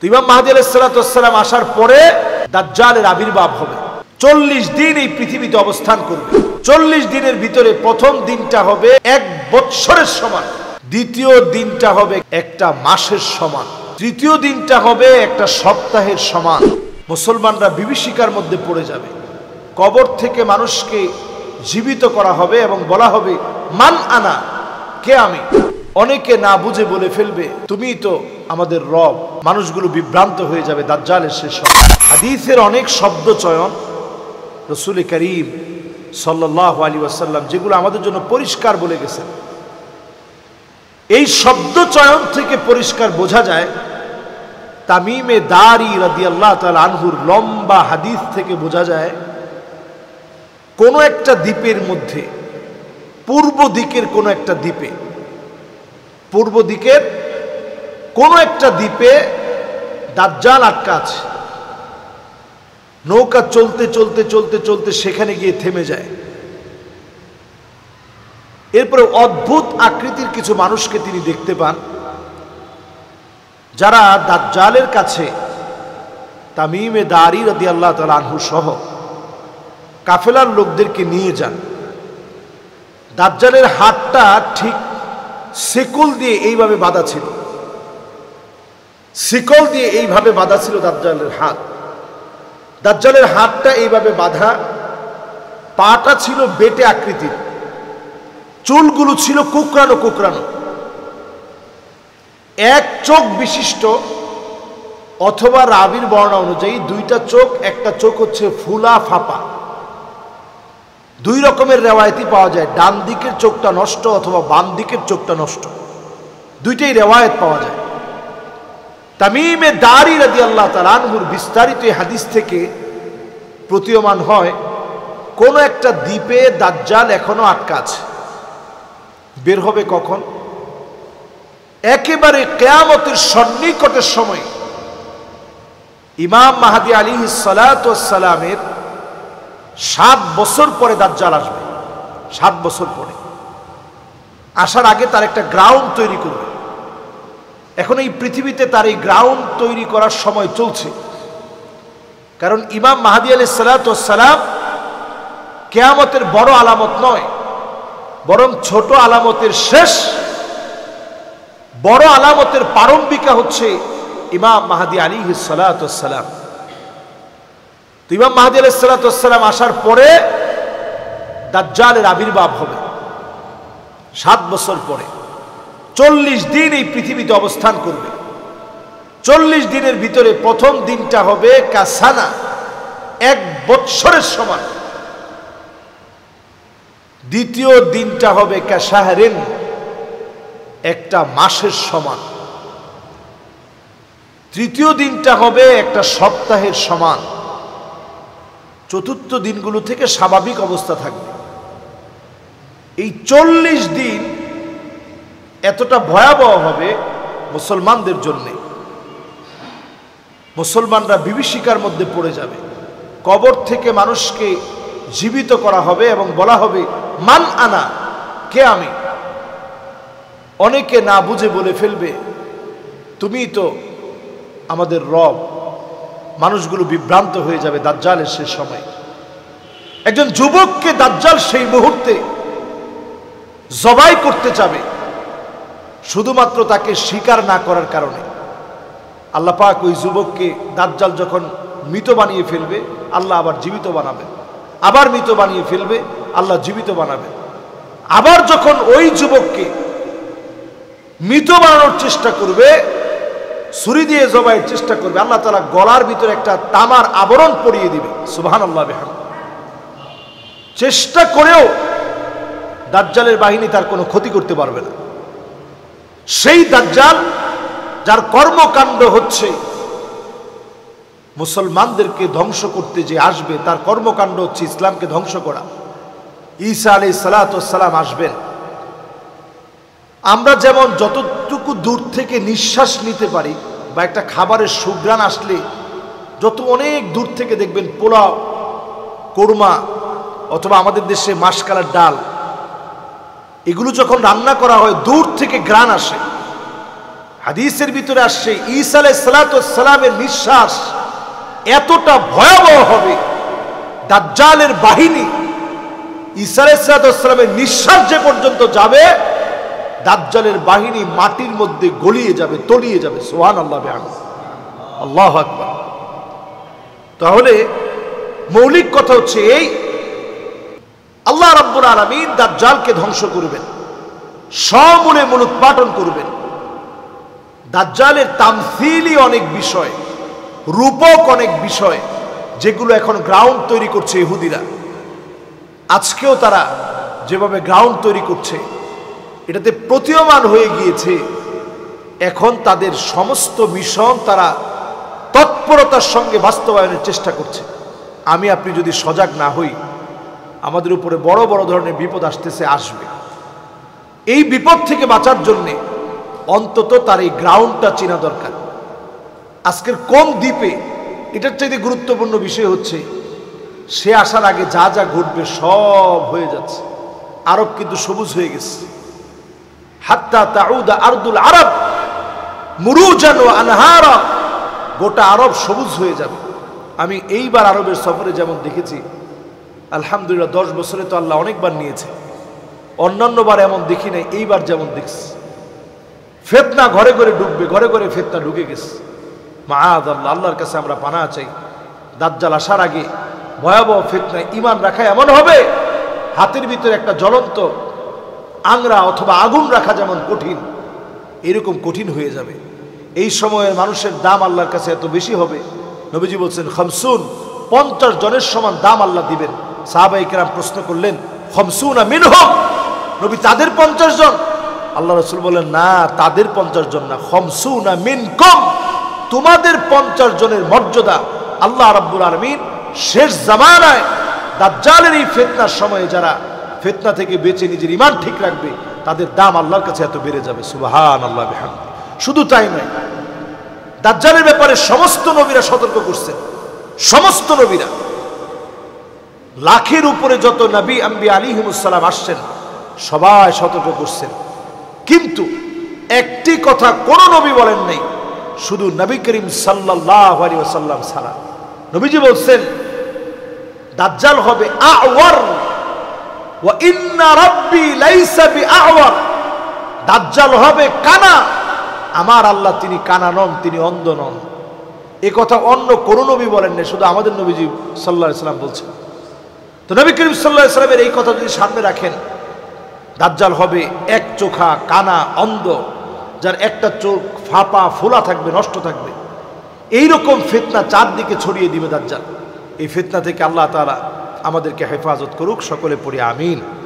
ইমাম মাহদী আলাইহিস সালাতু ওয়াস সালাম আসার পরে দাজ্জালের আবির্ভাব হবে। 40 দিন এই পৃথিবীতে অবস্থান করবে। 40 দিনের ভিতরে প্রথম দিনটা হবে 1 বৎসরের সমান, দ্বিতীয় দিনটা হবে একটা মাসের সমান, তৃতীয় দিনটা হবে একটা সপ্তাহের সমান। মুসলমানরা বিভীষিকার মধ্যে পড়ে যাবে। কবর থেকে মানুষকে জীবিত করা হবে এবং বলা হবে মান আনা, কে আমি? অনেকে না বুঝে বলে ফেলবে তুমি তো আমাদের রব। মানুষগুলো বিভ্রান্ত হয়ে যাবে দাজ্জালের শেষ হবে। হাদিসের অনেক শব্দ চয়ন রাসূল করিম সাল্লাল্লাহু আলাইহি ওয়াসাল্লাম যেগুলো আমাদের জন্য পরিষ্কার বলে গেছেন, এই শব্দ চয়ন থেকে পরিষ্কার বোঝা যায়। তামিমে দারি রাদিয়াল্লাহু তাআলা আনহুর লম্বা হাদিস থেকে বোঝা যায় কোন একটা দ্বীপের মধ্যে, পূর্ব দিকের কোন একটা দ্বীপে, পূর্ব দিকের কোন একটা দ্বীপে দাজ্জাল আটকা আছে। নৌকা চলতে চলতে চলতে চলতে সেখানে গিয়ে থেমে যায়। এরপরে অদ্ভুত আকৃতির কিছু মানুষকে তিনি দেখতে পান, যারা দাজ্জালের কাছে তামিমে দারি রাদিয়াল্লাহু তাআলা আনহু সহ কাফেলার লোকদেরকে নিয়ে যান। দাজ্জালের হাতটা ঠিক শিকল দিয়ে এইভাবে বাঁধা ছিল, শিকল দিয়ে এইভাবে বাঁধা ছিল দাজ্জালের হাত। দাজ্জালের হাতটা এইভাবে বাঁধা, পাটা ছিল বেটে আকৃতির, চুলগুলো ছিল কুকরানো কুকরানো, এক চোখ বিশিষ্ট, অথবা রাবির বর্ণনা অনুযায়ী দুইটা চোখ, একটা চোখ হচ্ছে ফুলা ফাঁপা। দুই রকমের রেওয়ায়েতই পাওয়া যায়, ডান দিকের চোখটা নষ্ট অথবা বাম দিকের চোখটা নষ্ট, দুইটাই রেওয়ায়েত পাওয়া যায়। তামিমে দারি রাদিয়াল্লাহু তাআলা আনহুর বিস্তারিত এই হাদিস থেকে প্রতীয়মান হয় কোন একটা দ্বীপে দাজ্জাল এখনো আটকা আছে। বের হবে কখন? একেবারে কিয়ামতের সন্নিকটের সময়। ইমাম মাহদী আলাইহিস সালাতু ওয়াস সালামের 7 বছর পরে দাজ্জাল আসবে। 7 বছর পরে আসার আগে তার একটা গ্রাউন্ড তৈরি করবে। এখন এই পৃথিবীতে তার এই গ্রাউন্ড তৈরি করার সময় চলছে, কারণ ইমাম মাহদী আলাইহিস সালাতু ওয়াস সালাম কিয়ামতের বড় আলামত নয়, বরং ছোট আলামতের শেষ। বড় আলামতের প্রারম্ভিকা হচ্ছে ইমাম মাহদী আলাইহিস সালাতু ওয়াস সালাম। তো ইমাম মাহদী আলাইহিস সালাতু ওয়াস সালাম আসার পরে দাজ্জালের আবির্ভাব হবে 7 বছর পরে। 40 দিন এই পৃথিবীতে অবস্থান করবে। 40 দিনের ভিতরে প্রথম দিনটা হবে কাসানা, 1 বৎসরের সমান, দ্বিতীয় দিনটা হবে কাশাহরিন, একটা মাসের সমান, তৃতীয় দিনটা হবে একটা সপ্তাহের সমান, চতুর্থ দিনগুলো থেকে স্বাভাবিক অবস্থা থাকবে। এই 40 দিন এতটা ভয়াবহ হবে মুসলমানদের জন্য। মুসলমানরা বিভীষিকার মধ্যে পড়ে যাবে। কবর থেকে মানুষকে জীবিত করা হবে এবং বলা হবে মান আনা, কে আমি? অনেকে না বুঝে বলে ফেলবে তুমি তো আমাদের রব। মানুষগুলো বিভ্রান্ত হয়ে যাবে দাজ্জালের শেষ সময়। একজন যুবককে দাজ্জাল সেই মুহূর্তে জবাই করতে যাবে, শুধুমাত্র তাকে স্বীকার না করার কারণে। আল্লাহ পাক ওই যুবককে দাজ্জাল যখন মৃত বানিয়ে ফেলবে, আল্লাহ আবার জীবিত বানাবেন, আবার মৃত বানিয়ে ফেলবে, আল্লাহ জীবিত বানাবেন। আবার যখন ওই যুবককে মৃত বানানোর চেষ্টা করবে, ছুরি দিয়ে জবাইয়ের চেষ্টা করবে, আল্লাহ তাআলা গলার ভিতরে একটা তামার আবরণ পরিয়ে দিবে। সুবহানাল্লাহ বিহামদিহি। চেষ্টা করেও দাজ্জালের বাহিনী তার কোনো ক্ষতি করতে পারবে না। সেই দাজ্জাল যার কর্মকাণ্ড হচ্ছে মুসলমানদেরকে ধ্বংস করতে যে আসবে, তার কর্মকাণ্ড হচ্ছে ইসলামকে ধ্বংস করা। ঈসা আলাইহিস সালাতু ওয়াস সালাম আসবেন। আমরা যেমন যতটুকু দূর থেকে নিঃশ্বাস নিতে পারি, বা একটা খাবারের সুঘ্রাণ আসলে যত অনেক দূর থেকে দেখবেন পোলাও, কোরমা, অথবা আমাদের দেশে মাসকালার ডাল, এগুলো যখন রান্না করা হয় দূর থেকে ঘ্রাণ আসে। হাদিসের ভিতরে আসছে ঈসা আলাইহিস সালামের নিঃশ্বাস এতটা ভয়াবহ হবে, দাজ্জালের বাহিনী ঈসা আলাইহিস সালামের নিঃশ্বাস যে পর্যন্ত যাবে দাজ্জালের বাহিনী মাটির মধ্যে গলিয়ে যাবে, তলিয়ে যাবে। সুবহানাল্লাহ বিহামদিহি, আল্লাহু আকবার। তাহলে মৌলিক কথা হচ্ছে এই, আল্লাহ রাব্বুল আলামিন দাজ্জালকে ধ্বংস করবেন, সমূলে মূলোৎপাটন করবেন। দাজ্জালের তামসিলি অনেক বিষয়, রূপক অনেক বিষয়, যেগুলো এখন গ্রাউন্ড তৈরি করছে ইহুদিরা। আজকেও তারা যেভাবে গ্রাউন্ড তৈরি করছে এটাতে প্রতীয়মান হয়ে গিয়েছে। এখন তাদের সমস্ত মিশন তারা তৎপরতার সঙ্গে বাস্তবায়নের চেষ্টা করছে। আমি আপনি যদি সজাগ না হই আমাদের উপরে বড় বড় ধরনের বিপদ আসতেছে, আসবে। এই বিপদ থেকে বাঁচার জন্যে অন্তত তার এই গ্রাউন্ডটা চেনা দরকার। আজকের কোন দ্বীপে এটার চাইতে গুরুত্বপূর্ণ বিষয় হচ্ছে সে আসার আগে যা যা ঘটবে সব হয়ে যাচ্ছে। আরব কিন্তু সবুজ হয়ে গেছে, হাত্তা তাউদা আরদুল আরব মুরুজান ওয়া আনহারা, গোটা আরব সবুজ হয়ে যাবে। আমি এইবার আরবের সফরে যেমন দেখেছি, আলহামদুলিল্লাহ 10 বছরে তো আল্লাহ অনেকবার নিয়েছে, অন্যান্যবার এমন দেখি নাই, এইবার যেমন দেখছি ফিতনা ঘরে ঘরে ঢুকবে, ঘরে ঘরে ফিতনা ঢুকে গেছে। মাআযাল্লাহ, আল্লাহর কাছে আমরা পানাহ চাই। দাজ্জাল আসার আগে ভয়াবহ ফিতনায় ঈমান রাখা এমন হবে, হাতের ভিতরে একটা জ্বলন্ত আংরা অথবা আগুন রাখা যেমন কঠিন, এরকম কঠিন হয়ে যাবে। এই সময়ে মানুষের দাম আল্লাহর কাছে এত বেশি হবে, নবীজি বলছেন 50 জনের সমান দাম আল্লাহ দিবেন। সাহাবায়ে কেরাম প্রশ্ন করলেন 50 মিনহুম, নবী তাদের 50 জন? আল্লাহ রাসূল বলেন না, তাদের 50 জন না, 50 মিনকুম, তোমাদের 50 জনের মর্যাদা আল্লাহ রাব্বুল আলামিন শেষ জামানায় দাজ্জালের এই ফিতনার সময়ে যারা ফিতনা থেকে বেঁচে নিজের ঈমান ঠিক রাখবে তাদের দাম আল্লাহর কাছে এত বেড়ে যাবে। সুবহানাল্লাহ বিহামদিহি। শুধু তাই নয়, দাজ্জালের ব্যাপারে সমস্ত নবীরা সতর্ক করছেন। সমস্ত নবীরা, লাখের উপরে যত নবী আম্বিয়া আলাইহিমুস সালাম আসছেন সবাই সতর্ক করছেন, কিন্তু একটি কথা কোন নবী বলেন নাই, শুধু নবী করিম সাল্লাল্লাহু আলাইহি ওয়াসাল্লাম ছাড়া। নবীজি বলছেন দাজ্জাল হবে আওয়ার ওয়া ইন্না রাব্বি লাইসা বিআওয়ার, দাজ্জাল হবে কানা, আমার আল্লাহ তিনি কানা নন, তিনি অন্ধ নন। এ কথা অন্য কোন নবী বলেন না, শুধু আমাদের নবীজি সাল্লাল্লাহু আলাইহি ওয়াসাল্লাম বলছেন। তো নবী করিম সাল্লাল্লাহু আলাইহি ওয়াসাল্লামের এই কথা যদি সামনে রাখেন, দাজ্জাল হবে এক চোখা, কানা, অন্ধ, যার একটা চোখ ফাঁপা ফোলা থাকবে, নষ্ট থাকবে। এইরকম ফিতনা চারদিকে ছড়িয়ে দিবে দাজ্জাল। এই ফিতনা থেকে আল্লাহ তাআলা আমাদেরকে হেফাজত করুক, সকলে পড়ি আমিন।